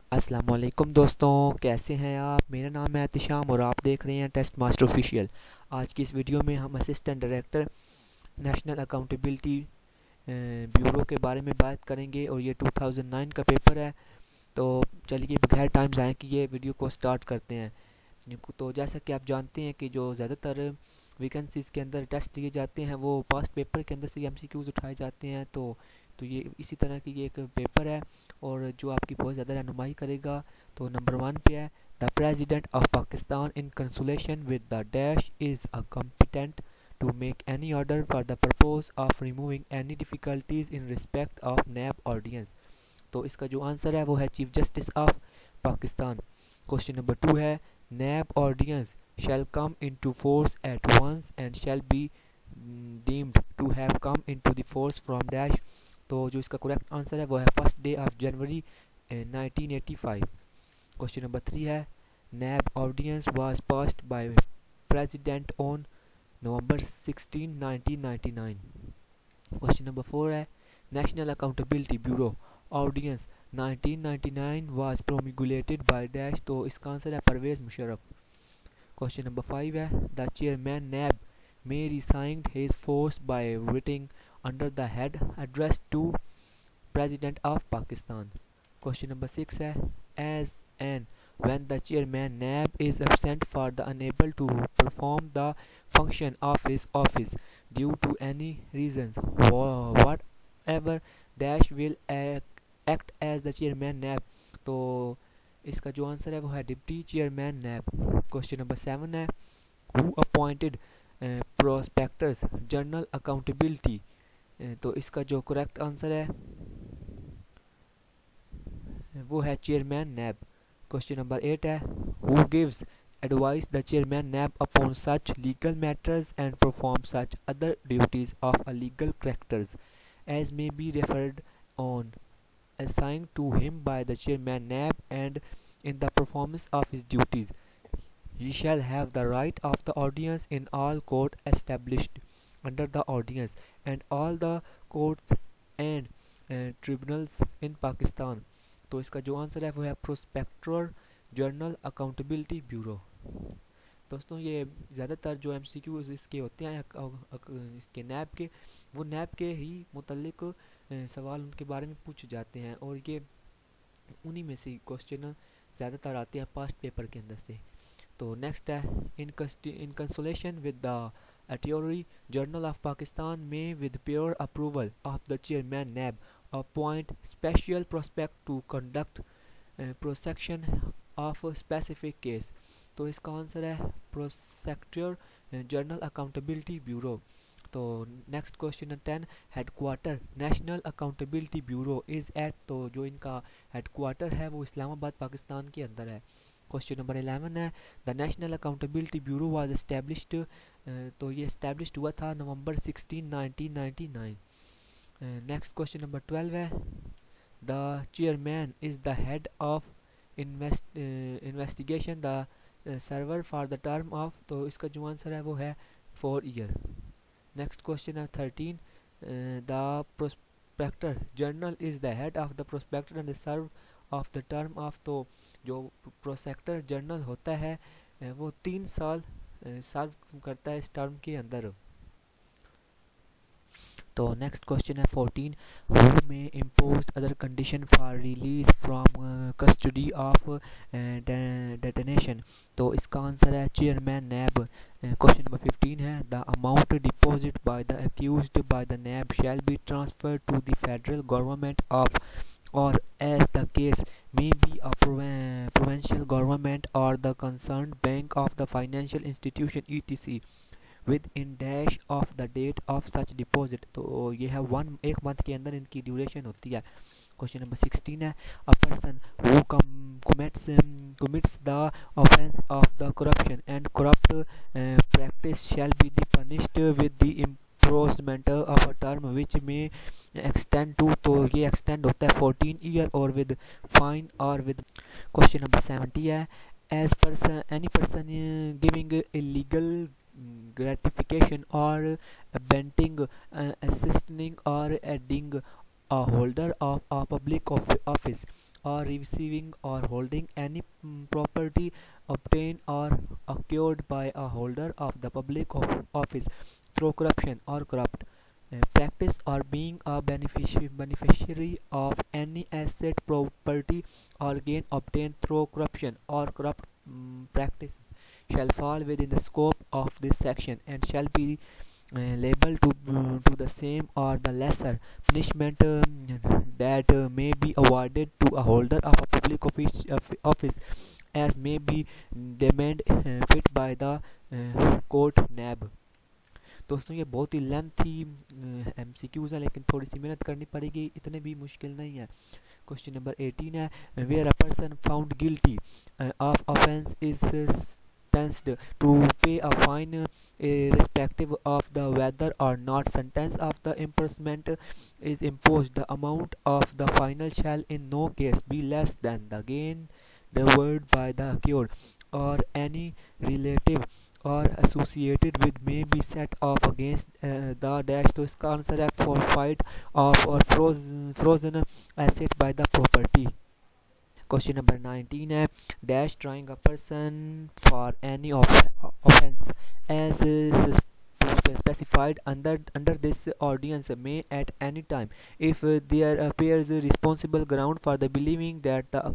अस्सलाम वालेकुम दोस्तों, कैसे हैं आप। मेरा नाम है एहतिशाम और आप देख रहे हैं टेस्ट मास्टर ऑफिशियल। आज की इस वीडियो में हम assistant director national accountability bureau के बारे में बात करेंगे और ये 2009 का पेपर है। तो चलिए बगैर टाइम ज़ाया किए वीडियो को स्टार्ट करते हैं। तो जैसा कि आप जानते हैं कि जो ज़्यादातर वैकेंसीज़ के अंदर टेस्ट लिए जाते हैं वो पास्ट पेपर के अंदर से एमसीक्यूज़ उठाए जाते हैं। तो ये इसी तरह की ये एक पेपर है और जो आपकी बहुत ज़्यादा रहनुमाई करेगा। तो नंबर 1 पे है, the president of Pakistan in consultation with the dash is a competent to make any order for the purpose of removing any difficulties in respect of NAB ordinance. तो इसका जो आंसर है वो है chief justice of Pakistan. Question number 2 है, NAB ordinance shall come into force at once and shall be deemed to have come into the force from dash। तो जो इसका करेक्ट आंसर है वो है first day of January 1985। Question number 3 है, NAB ordinance was passed by president on November 16 1999। Question number 4 है, national accountability bureau ordinance 1999 was promulgated by dash. तो इसका आंसर है परवेज़ मुशर्रफ। क्वेश्चन नंबर 5 है, the chairman NAB may resigned his force by writing under the head addressed to President of Pakistan। Question number 6 है, as and when the chairman NAB is absent for the unable to perform the function of his office due to any reasons whatever dash will act as the chairman NAB। तो इसका जो answer है वो है deputy chairman NAB. Question number 7 है, who appointed prospectors general accountability. तो इसका जो करेक्ट आंसर है वो है चेयरमैन नैब। क्वेश्चन नंबर 8 है, who gives advice the chairman NAB upon such legal matters and perform such other duties of a legal characters as may be referred on assigned to him by the chairman NAB and in the performance of his duties he shall have the right of the audience in all court established under the ordinance and all the courts and tribunals in Pakistan। तो इसका जो answer है वो है prospector journal accountability bureau. दोस्तों ये ज़्यादातर जो एमसीक्यूज़ इसके होते हैं इसके नैब के, वो नैब के ही मुतल्लिक सवाल उनके बारे में पूछे जाते हैं और ये उन्हीं में से क्वेश्चन ज़्यादातर आते हैं पास्ट पेपर के अंदर से। तो नेक्स्ट है, in consolation with the attorney general of Pakistan में with pure approval of the chairman NAB appoint special prospect to conduct prosecution of specific case. तो इसका आंसर है प्रोसेक्टर जर्नल अकाउंटेबिलिटी ब्यूरो। तो next question 10, headquarter national accountability bureau is at. तो जो इनका headquarter है वो इस्लामाबाद पाकिस्तान के अंदर है। क्वेश्चन नंबर 11 है, the national accountability bureau was established. तो ये एस्टेब्लिश्ड हुआ था नवंबर 16 1999। नेक्स्ट क्वेश्चन नंबर 12 है, the chairman is the head of investigation the server for the term of. तो इसका जो आंसर है वो है 4 ईयर। नेक्स्ट क्वेश्चन है 13, the prospector general is the head of the prospector and the serve of the term of. तो जो prospector journal होता है वो 3 साल सर्व करता है इस टर्म के अंदर। तो नेक्स्ट क्वेश्चन है 14, who may impose other condition for release from custody of detention. तो इसका आंसर है चेयरमैन नैब। क्वेश्चन नंबर 15 है, the amount deposit by the accused by the NAB shall be transferred to the federal government of or as the case may be a provincial government or the concerned bank of the financial institution etc within dash of the date of such deposit. तो ये है एक month के अंदर इनकी duration होती है। Question number 16 है, a person who commits the offense of the corruption and corrupt practice shall be punished with the imprisonment of a term which may extend to। तो ये एक्सटेंड होता है 14 ईयर और विद फाइन और with. Question number 70 है, as person any person giving illegal gratification or abetting, assisting or aiding a holder of a public office or receiving or holding any property obtained or acquired by a holder of the public office through corruption or corrupt practice, or being a beneficiary of any asset, property, or gain obtained through corruption or corrupt practice, shall fall within the scope of this section and shall be liable to the same or the lesser punishment that may be awarded to a holder of a public office as may be deemed fit by the court NAB। दोस्तों ये बहुत ही lengthy MCQs है, लेकिन थोड़ी सी मेहनत करनी पड़ेगी, इतने भी मुश्किल नहीं है। क्वेश्चन नंबर 18 है, where a person found guilty of offence is sentenced to pay a fine irrespective of the whether or not sentence of the imprisonment is imposed, the amount of the fine shall in no case be less than the gain delivered by the accused or any relative or associated with may be set off against the dash। तो इसका answer है forfeit of or frozen asset by the property। Question number 19 है, dash trying a person for any offense as specified under this ordinance may at any time, if there appears responsible ground for the believing that the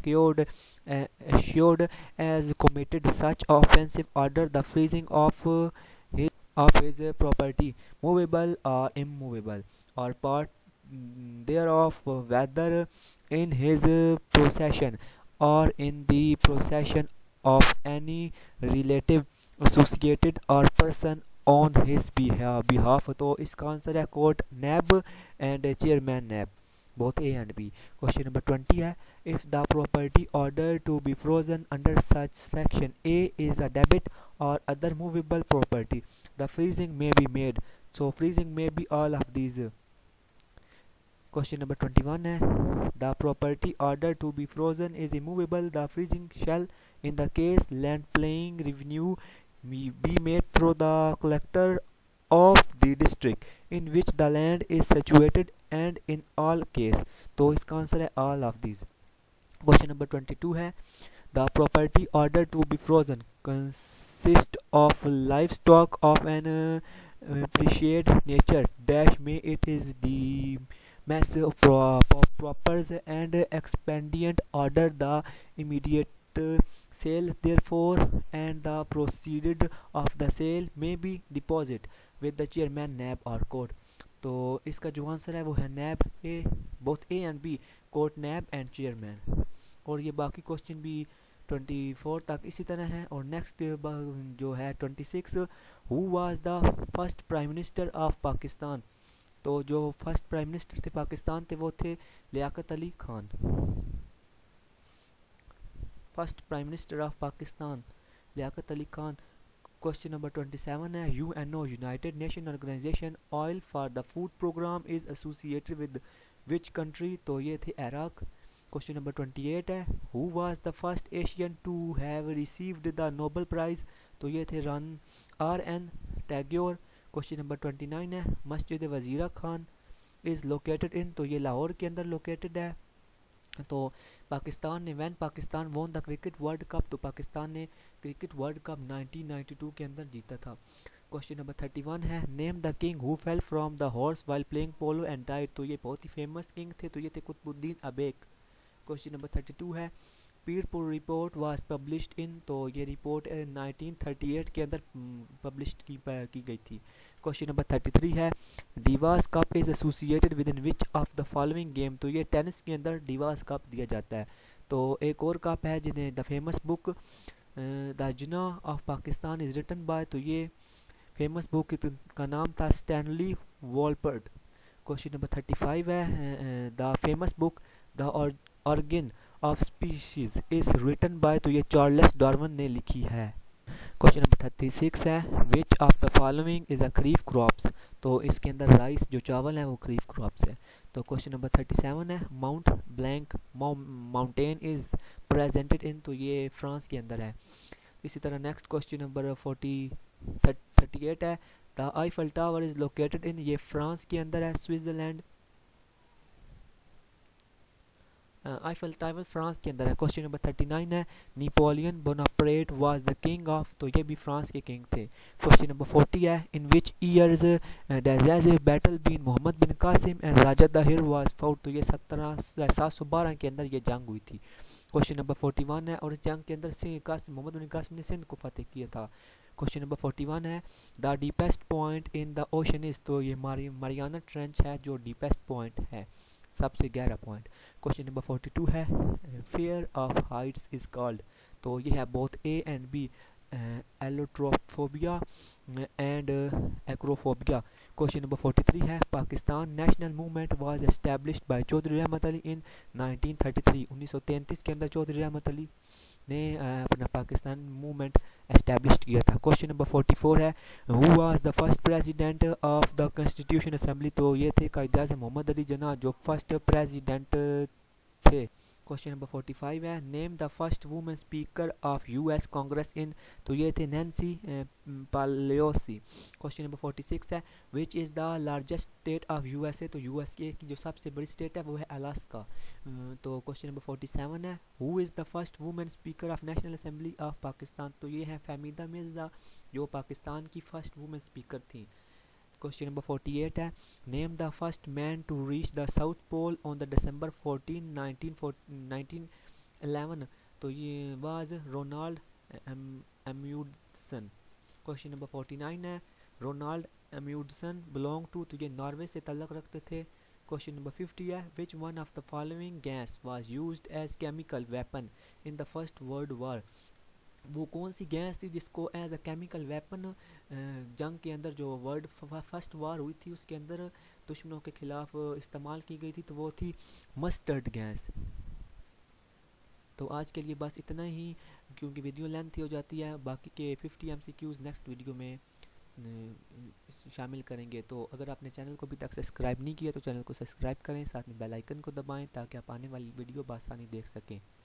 assured has committed such offensive, order the freezing of his property, movable or immovable, or part thereof, whether in his possession or in the possession of any relative, associated or person on his behalf। तो इसका answer है court NAB and chairman NAB, both A and B। Question number 20 है, if the property ordered to be frozen under such section A is a debit or other movable property, the freezing may be made। So freezing may be all of these। Question number 21 है, the property order to be frozen is immovable, the freezing shall in the case land playing revenue be made through the collector of the district in which the land is situated and in all case. तो इसका answer है all of these. Question number 22 है, the property order to be frozen consist of life stock of an appreciate nature dash may it is the massive propers and expedient order the immediate sale therefore, and the proceeded of the sale may be deposit with the chairman NAB or court। तो इसका जो answer है वो है NAB A, both A and B, court NAB and chairman। और ये बाकी question भी 24 तक इसी तरह है। और नेक्स्ट जो है 26, who was the first prime minister of Pakistan. तो जो फर्स्ट प्राइम मिनिस्टर थे पाकिस्तान थे वो थे Liaquat Ali Khan. First prime minister of Pakistan Liaquat Ali Khan. Question number 27 है, UNO united nation organization oil for the food programme is associated with which country. तो ये थे इराक। क्वेश्चन नंबर 28 है, who was the first Asian to have received the Nobel prize. तो ये थे RN Tagore. Question number 29 है, Masjid Wazir Khan is located in. तो ये लाहौर के अंदर लोकेटेड है। तो पाकिस्तान ने when Pakistan won the cricket world cup, तो पाकिस्तान ने क्रिकेट वर्ल्ड कप 1992 के अंदर जीता था। क्वेश्चन नंबर 31 है, name the king who fell from the horse while playing polo and died. तो ये बहुत ही फेमस किंग थे, तो ये थे कुतुबुद्दीन ऐबक। क्वेश्चन नंबर 32 है, Pirpur report was published in. तो ये रिपोर्ट 1938 के अंदर पब्लिश की गई थी। क्वेश्चन नंबर 33 है, Davis cup is associated with in which of the following game. तो ये टेनिस के अंदर डिवास कप दिया जाता है। तो एक और कप है जिन्हें the famous book the Jinnah of Pakistan is written by. तो ये फेमस बुक का नाम था स्टैनली वॉलपर्ट। क्वेश्चन नंबर 35 है, the famous book the origin of species is written by. तो ये चार्ल्स डार्विन ने लिखी है। क्वेश्चन नंबर 36 है, which of the following is a kharif crops. तो इसके अंदर राइस जो चावल है वो खरीफ क्रॉप्स है। तो क्वेश्चन नंबर 37 है, Mount Blanc mountain is presented in. तो ये फ्रांस के अंदर है। इसी तरह नेक्स्ट क्वेश्चन नंबर 38 है, the Eiffel tower is located in. ये फ्रांस के अंदर है, स्विट्जरलैंड। आईफल टावर फ्रांस के अंदर है। क्वेश्चन नंबर 39 है, Napoleon Bonaparte was the king of, तो ये भी फ्रांस के किंग थे। क्वेश्चन नंबर 40 है, in which years decisive battle between Mohammad bin Qasim and Raja Dahir was fought, तो ये 712 के अंदर ये जंग हुई थी। क्वेश्चन नंबर 41 है, और इस जंग के अंदर मोहम्मद बिन कासिम ने सिंध को फतेह किया था। क्वेश्चन नंबर 41 है, the deepest point in the ocean is, तो ये मारियाना ट्रेंच है जो डीपेस्ट पॉइंट है, सबसे गहरा पॉइंट। क्वेश्चन नंबर 42 है, fear of heights is called, तो ये है both A and B, allotriophobia and acrophobia. Question number 43 है, Pakistan national movement was established by Chaudhry Rahmat Ali इन 1933, 1933 के अंदर चौधरी रहमत अली ने अपना पाकिस्तान मूवमेंट एस्टैब्लिश किया था। क्वेश्चन नंबर 44 है, who was the first president of the constitution assembly, तो ये थे कायद आज़म मोहम्मद अली जिन्ना जो फर्स्ट प्रेसिडेंट थे। क्वेश्चन नंबर 45 है, name the first women speaker of US Congress in, तो ये थे नैन्सी पेलोसी। क्वेश्चन नंबर 46 है, which is the largest state of USA, तो यूएसए की जो सबसे बड़ी स्टेट है वो है अलास्का। तो क्वेश्चन नंबर 47 है, who is the first women speaker of national assembly of Pakistan, तो ये है फहमीदा मिर्ज़ा जो पाकिस्तान की फर्स्ट वुमेन स्पीकर थी। क्वेश्चन नंबर 48 है, name the first man to reach the south pole on the December 14, 1911, तो ये was Ronald Amundsen. Question number 49 है, रोनाल्ड एम्यूडसन बिलोंग टू, तो ये नॉर्वे से तल्लक रखते थे। क्वेश्चन नंबर 50 है, which one of the following gas was used as chemical weapon in the first world war, वो कौन सी गैस थी जिसको एज अ केमिकल वेपन जंग के अंदर जो वर्ल्ड फर्स्ट वार हुई थी उसके अंदर दुश्मनों के खिलाफ इस्तेमाल की गई थी, तो वो थी मस्टर्ड गैस। तो आज के लिए बस इतना ही, क्योंकि वीडियो लेंथ हो जाती है। बाकी के 50 MCQs नेक्स्ट वीडियो में शामिल करेंगे। तो अगर आपने चैनल को अभी तक सब्सक्राइब नहीं किया तो चैनल को सब्सक्राइब करें, साथ में बेल आइकन को दबाएं ताकि आप आने वाली वीडियो बआसानी देख सकें।